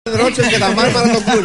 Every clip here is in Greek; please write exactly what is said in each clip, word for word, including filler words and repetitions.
Ρότσες και τα Μάρμαρα το πούνε.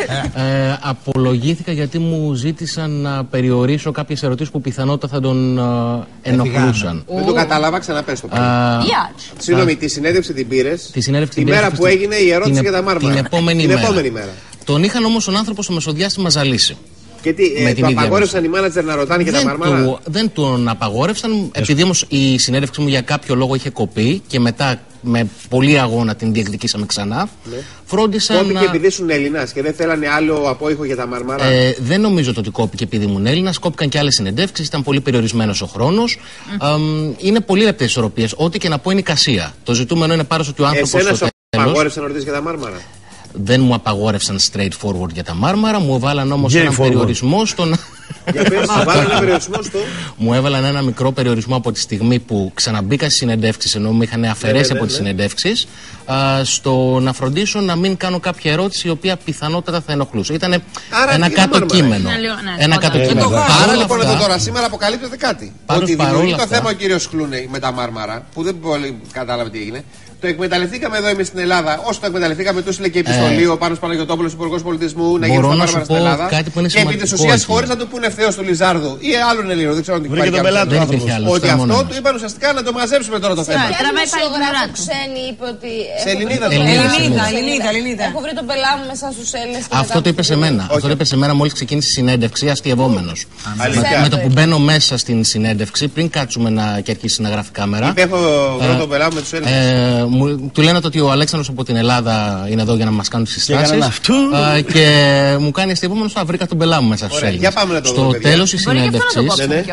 ε, απολογήθηκα γιατί μου ζήτησαν να περιορίσω κάποιες ερωτήσεις που πιθανότατα θα τον ε, ενοχλούσαν. Δεν το κατάλαβα, ξαναπες το πάλι. Yeah. Συγγνώμη, τη συνέντευξη την πήρες τη, συνέντευξη τη την μέρα που έγινε η ερώτηση την, για τα Μάρμαρα. Την επόμενη, την μέρα. επόμενη μέρα. Τον είχαν όμως τον άνθρωπο στο μεσοδιάστημα ζαλίσει. Και τι, ε, το απαγόρευσαν οι μάνατζερ να ρωτάνε και δεν τα Μάρμαρα. Του, δεν τον απαγόρευσαν, επειδή όμως η συνέντευξη μου για κάποιο λόγο είχε κοπεί και μετά με πολύ αγώνα την διεκδικήσαμε ξανά. Ναι. Φρόντισαν. Κόπηκε να... επειδή ήσουν Έλληνας και δεν θέλανε άλλο απόϊχο για τα Μάρμαρα. Ε, δεν νομίζω ότι κόπηκε επειδή ήμουν Έλληνας. Κόπηκαν και άλλες συνεντεύξεις, ήταν πολύ περιορισμένος ο χρόνος. Mm. Ε, είναι πολύ λεπτές ισορροπίες. Ό,τι και να πω είναι εικασία. Το ζητούμενο είναι πάρα ότι ο άνθρωπος. Εσένα σου απαγόρευσαν να ρωτήσεις για τα Μάρμαρα. Δεν μου απαγόρευσαν straightforward για τα Μάρμαρα, μου έβαλαν όμως έναν περιορισμό στον. Για πες, βάλανε ένα περιορισμό στο. Μου έβαλαν ένα μικρό περιορισμό από τη στιγμή που ξαναμπήκα στις συνεντεύξεις, ενώ με είχαν αφαιρέσει ναι, ναι, ναι, από τις ναι. συνεντεύξεις, α, στο να φροντίσω να μην κάνω κάποια ερώτηση η οποία πιθανότατα θα ενοχλούσε. Ήταν ένα κάτω κείμενο. Ένα κάτω κείμενο. Άρα λοιπόν εδώ τώρα σήμερα αποκαλύπτεται κάτι. Ότι δημιουργεί το θέμα ο κύριος Κλούνεϊ με τα Μάρμαρα, που δεν πολύ κατάλαβε τι έγινε. Το εκμεταλλευτήκαμε εδώ εμείς στην Ελλάδα. Όσο το εκμεταλλευτήκαμε, του έστειλε και επιστολή ο Πάνος Παναγιωτόπουλος, Υπουργός Πολιτισμού, να γίνει τα Μάρμαρα στην Ελλάδα. Και επί της ουσίας, χωρίς να του πούνε ευθέως του Λιζάρδου ή άλλον Ελλήνο, δεν ξέρω αν υπάρχει κάποιο. Ότι αυτό του είπαν ουσιαστικά να το μαζέψουμε τώρα το θέμα. Και ένα μεσογράφο ξένη είπε ότι. Σε Ελληνίδα, Ελληνίδα. Έχω βρει τον πελά μου μέσα στους Έλληνες. Αυτό το είπε σε μένα. Αυτό το είπε σε μένα μόλις ξεκίνησε η συνέντευξη, αστειευόμενος. Με το που μπαίνω μέσα στην συνέντευξη, πριν κάτσουμε και αρχίσει να γράφει κάμερα. Έχω βρει τον πελά μου με τους Έλληνες. Του λένε ότι ο Αλέξανδρος από την Ελλάδα είναι εδώ για να μας κάνει τις συστάσεις. Και, και μου κάνει αστειευόμενος, α, βρήκα τον πελά μου μέσα στους Έλληνες. Στο τέλος της συνέντευξης,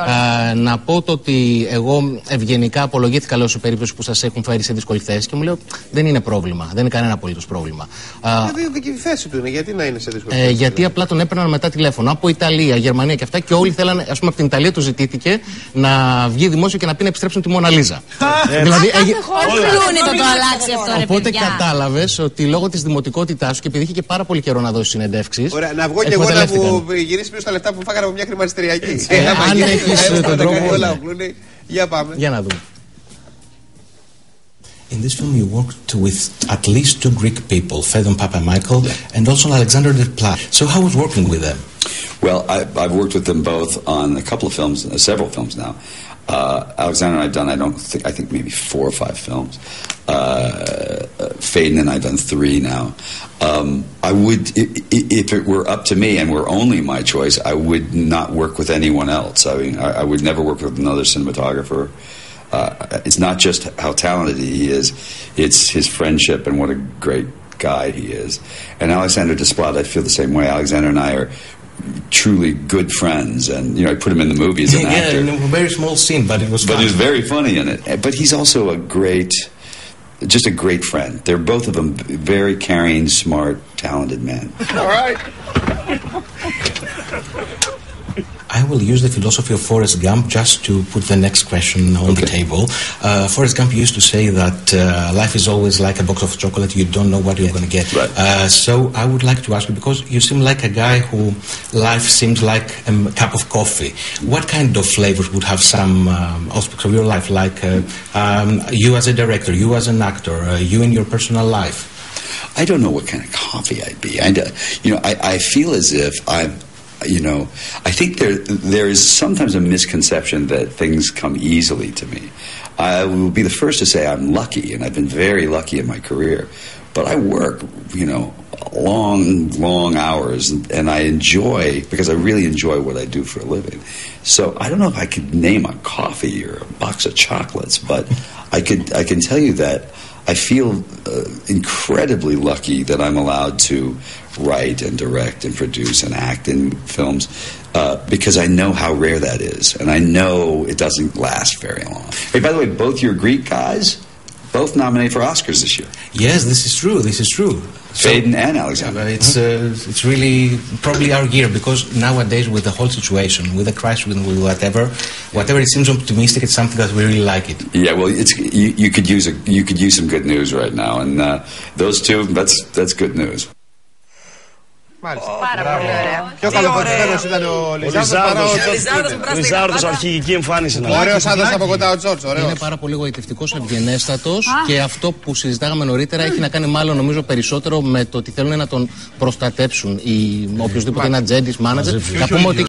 να πω το ότι εγώ ευγενικά απολογήθηκα, λέω, σε περίπτωση που σας έχουν φέρει σε δύσκολη θέση και μου λέω δεν είναι πρόβλημα, δεν είναι κανένα απολύτως πρόβλημα. Δεν είναι η θέση του είναι, γιατί να είναι σε δύσκολη θέση. Ε, γιατί απλά τον έπαιρναν μετά τηλέφωνο από Ιταλία, Γερμανία και αυτά και όλοι θέλανε, ας πούμε, από την Ιταλία του ζητήθηκε να βγει δημόσιο και να πει να επιστρέψουν τη Μόνα Λίζα. Δηλαδή. Οπότε κατάλαβες ότι λόγω της δημοτικότητάς σου και επειδή είχε και πάρα πολύ καιρό να δώσει συνεντεύξεις. Ωραία, να βγω και εγώ να μου γυρίσει πίσω τα λεφτά που μου φάγανε από μια χρηματιστηριακή. Αν έχεις τον τρόπο. Για πάμε. Για να δούμε. In this film, you worked with at least two Greek people, Phaedon Papamichael yeah. and also Alexander Desplat. So, how was working with them? Well, I, I've worked with them both on a couple of films, uh, several films now. Uh, Alexander and I've done, I don't think, I think maybe four or five films. Uh, uh, Phaedon and I've done three now. Um, I would, if, if it were up to me and were only my choice, I would not work with anyone else. I mean, I, I would never work with another cinematographer. Uh, it's not just how talented he is, it's his friendship and what a great guy he is. And Alexander Desplat, I feel the same way. Alexander and I are truly good friends, and you know, I put him in the movie as an yeah, actor. Yeah, in a very small scene, but it was. But fun. he was very funny in it. But he's also a great, just a great friend. They're both of them very caring, smart, talented men. All right. I will use the philosophy of Forrest Gump just to put the next question on okay. the table. Uh, Forrest Gump used to say that uh, life is always like a box of chocolate. You don't know what you're going to get. Right. Uh, so I would like to ask you, because you seem like a guy who life seems like a cup of coffee. What kind of flavors would have some um, aspects of your life, like uh, um, you as a director, you as an actor, uh, you in your personal life? I don't know what kind of coffee I'd be. I, you know, I, I feel as if I'm. You know, I think there there is sometimes a misconception that things come easily to me. I will be the first to say I'm lucky, and I've been very lucky in my career. But I work, you know, long, long hours, and, and I enjoy, because I really enjoy what I do for a living. So I don't know if I could name a coffee or a box of chocolates, but I could I can tell you that I feel uh, incredibly lucky that I'm allowed to write and direct and produce and act in films uh, because I know how rare that is, and I know it doesn't last very long. Hey, by the way, both your Greek guys, both nominated for Oscars this year. Yes, this is true. This is true. Phaedon and Alexander. Yeah, it's uh, it's really probably our year, because nowadays with the whole situation, with the crisis, with whatever, whatever it seems optimistic, it's something that we really like it. Yeah, well, it's you, you could use a you could use some good news right now, and uh, those two, that's that's good news. Μάλιστα. Πάρα πολύ ωραία. Πιο καλοπατημένος ήταν ο Λιζάρδος. Ο Λιζάρδος, αρχική εμφάνιση. Ωραίος άντρας από κοντά ο Τζόρτζ. Είναι πάρα πολύ γοητευτικός, ευγενέστατος και αυτό που συζητάγαμε νωρίτερα έχει να κάνει μάλλον νομίζω περισσότερο με το ότι θέλουν να τον προστατέψουν. Οποιοςδήποτε είναι ατζέντης, μάνατζερ. Να πούμε ότι